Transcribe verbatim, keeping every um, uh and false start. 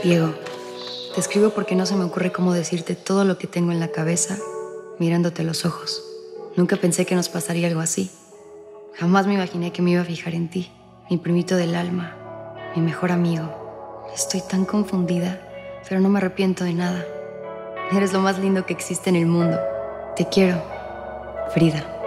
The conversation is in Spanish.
Diego, te escribo porque no se me ocurre cómo decirte todo lo que tengo en la cabeza mirándote a los ojos. Nunca pensé que nos pasaría algo así. Jamás me imaginé que me iba a fijar en ti, mi primito del alma, mi mejor amigo. Estoy tan confundida, pero no me arrepiento de nada. Eres lo más lindo que existe en el mundo. Te quiero, Frida.